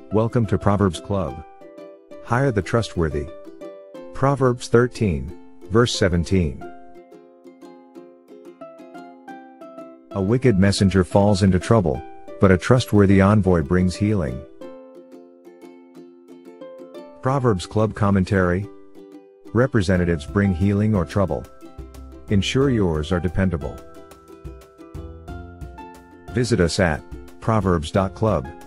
Welcome to Proverbs Club. Hire the trustworthy. Proverbs 13, verse 17. A wicked messenger falls into trouble, but a trustworthy envoy brings healing. Proverbs Club Commentary. Representatives bring healing or trouble. Ensure yours are dependable. Visit us at proverbs.club.